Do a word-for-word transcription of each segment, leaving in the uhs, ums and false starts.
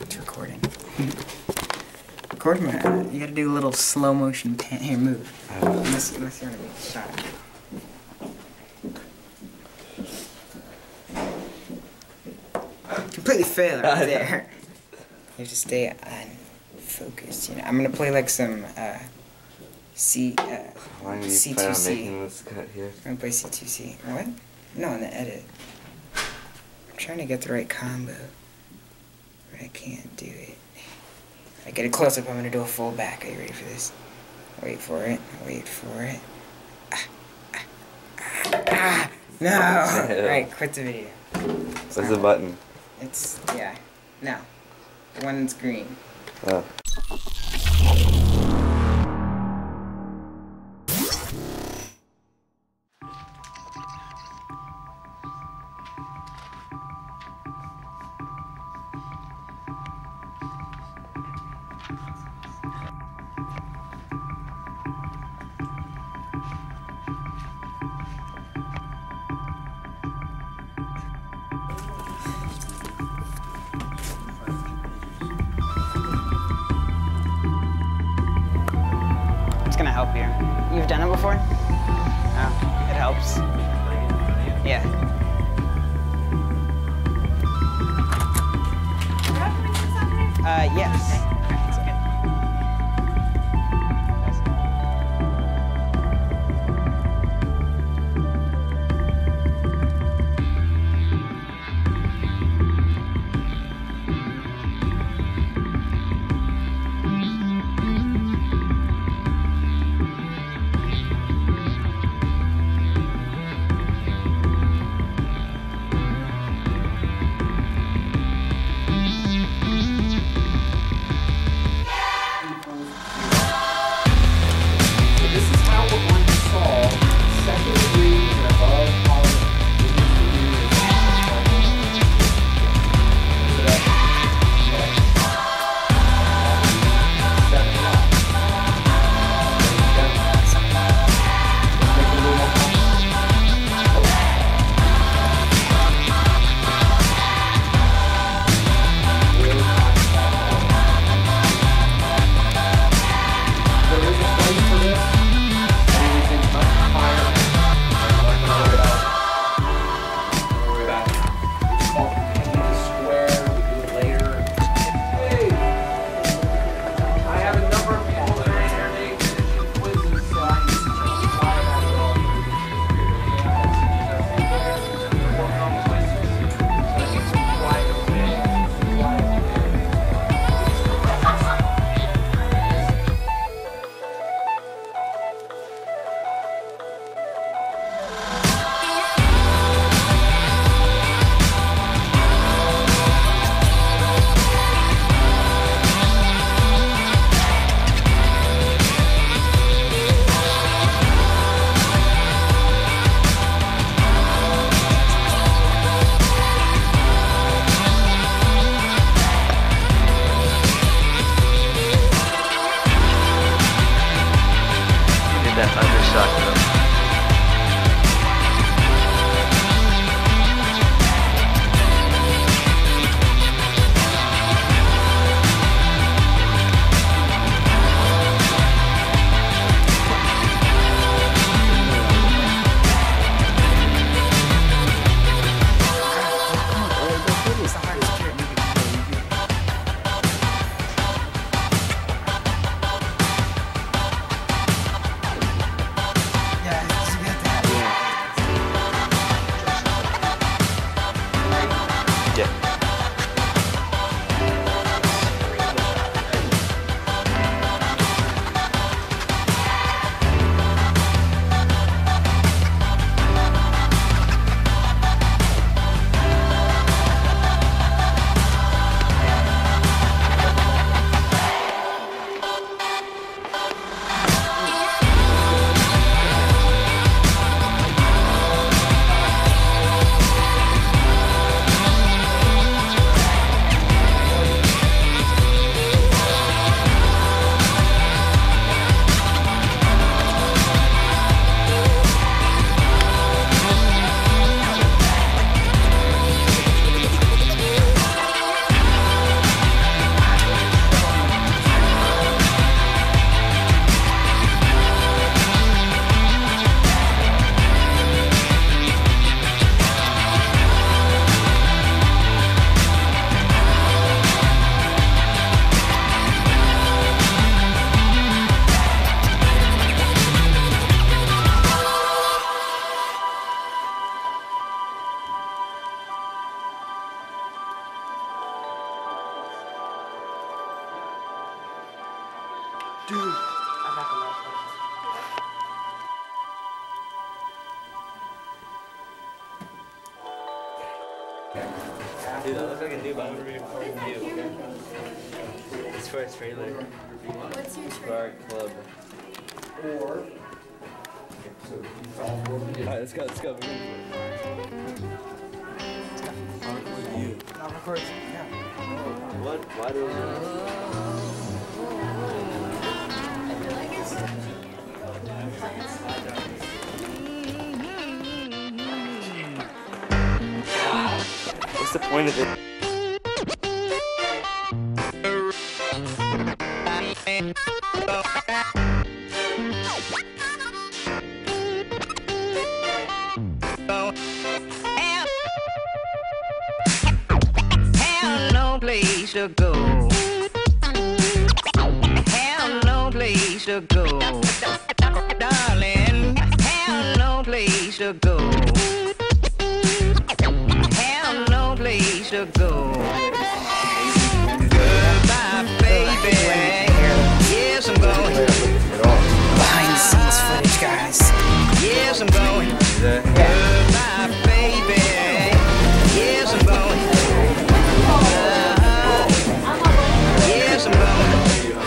It's recording. Record my, uh, you gotta do a little slow motion pan. Here, move. Unless, unless you want to be shot. Completely failed right there. You have to stay on focus, you know. I'm gonna play like some uh, C, uh, Why do you C plan two on C. making this cut here? I'm gonna play C two C. What? No, in the edit. I'm trying to get the right combo, but I can't do it. I get a close up. I'm gonna do a full back. Are you ready for this? Wait for it. Wait for it. Ah, ah, ah, ah. No. All right, quit the video. It's Where's the button? It's yeah. No. The one's green. Oh. It's gonna help you. You've done it before? Oh, it helps. Yeah. Uh, yes. It's okay. Dude, I got the last one. Dude, that looks like a new, but I'm gonna record you. It's for a trailer. What's your For our club. Or Alright, let's go, let's go. You. Not recording. Yeah. What? Why do What's the point of it? No place to go. Have no place to go. Darling, have no place to go. Have no place to go. Goodbye, baby. Yes, I'm going. Behind the scenes footage, guys. Yes, I'm going. Goodbye, baby. Yes, I'm going. Yes, I'm going.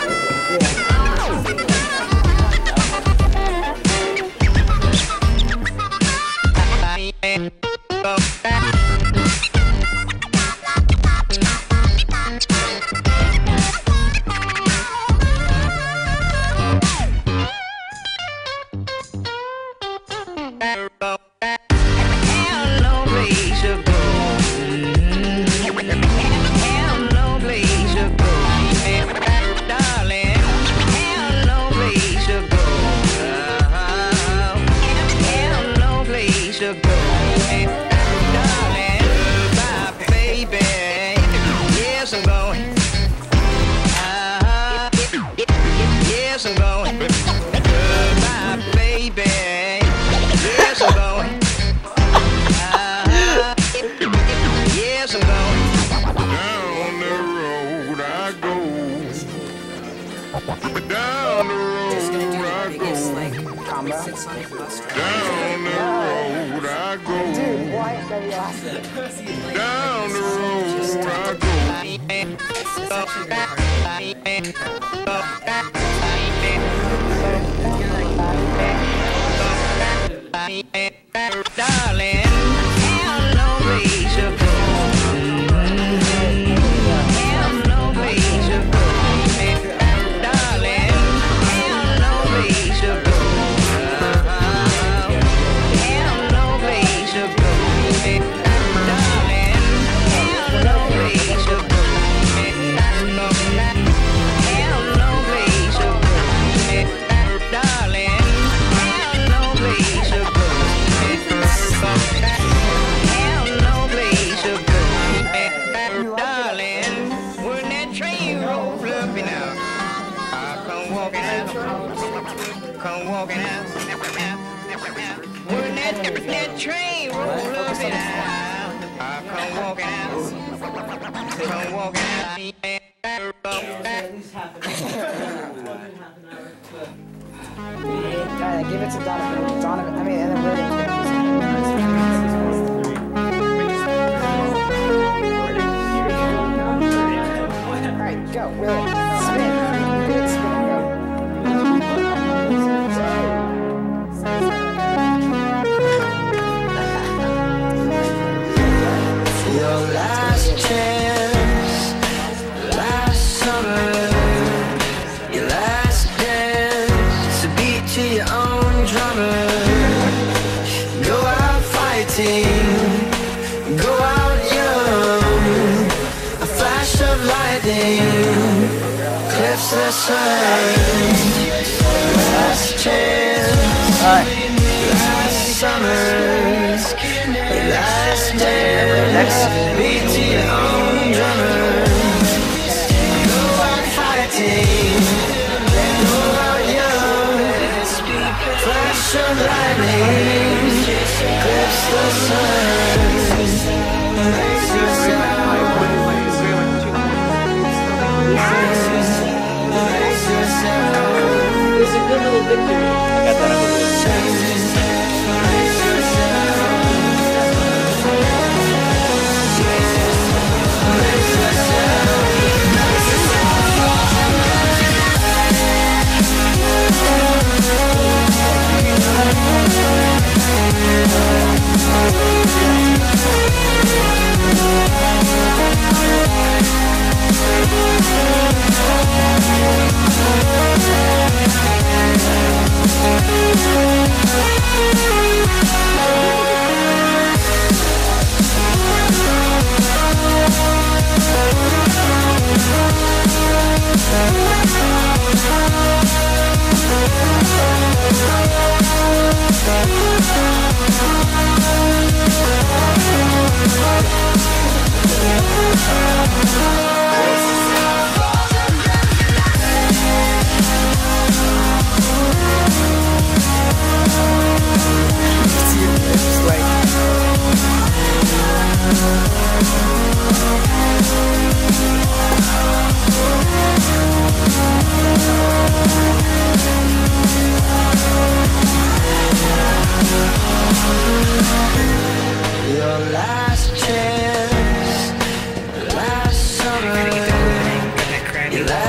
Down the road Just gonna do I the biggest, go. like, combo. Six on it, bus drive. Down the road I go. Dude, why are you asking? Down the road I go. It's actually very Darling, have no place to go. Have no place to go. Darling, have no place to go. Have no place to go. Darling, have no place to go. Have no place to go. Darling, have no place to go. Have no place to go. Darling, when that train rolls up and out, I come walking out, come walking out. When that, that train rolls up and out, I come walking out, come walking out. At least half an hour. half an hour. Alright, give it to Donovan. Donovan, I mean, and then Merlin. Alright, go, Merlin. Spin. Good spin, go. Your last chance, last summer, your last dance, a beat to your own drummer. Go out fighting, go out young, a flash of lightning, cliffs the sun. Last chance, last summer, your last dance, beat to your own drummer. Go out fighting, go out young, flash of lightning, clips the sun. Raise yourself, raise yourself. little victory. I got that on the list. Your last chance, last summer, Gotta get the hood. Got that cranny.